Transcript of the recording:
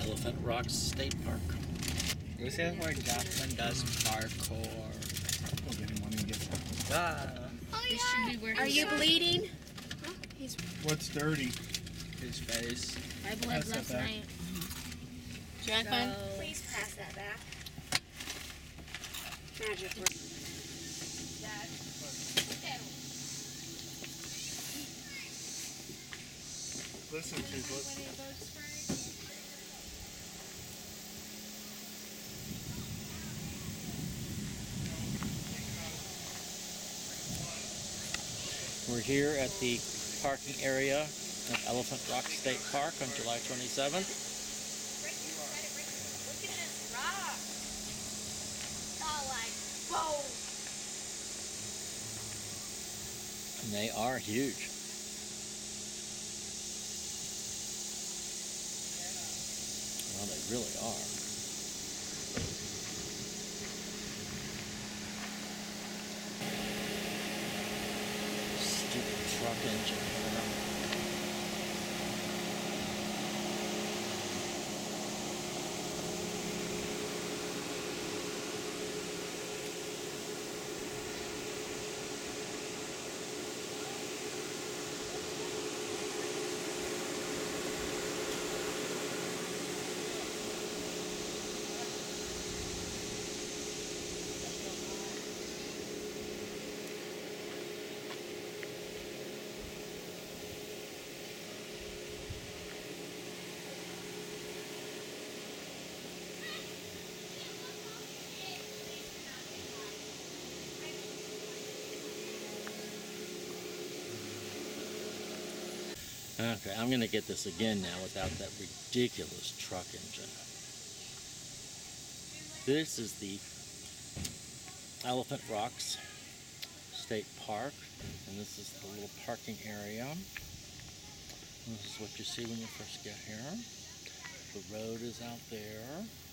Elephant Rocks State Park. This is where Jocelyn does parkour. We'll get him one and get some. Ah, This should be where Are you bleeding? What's dirty? his face. I bled Pass that last back. night. Jacqueline? Please pass that back. Magic word. Listen, Toothless. We're here at the parking area at Elephant Rock State Park on July 27th. Look at this rock. Oh, like, whoa. And they are huge. Well, they really are. Stupid truck engine. Okay, I'm going to get this again now without that ridiculous truck engine. This is the Elephant Rocks State Park, and this is the little parking area. This is what you see when you first get here. The road is out there.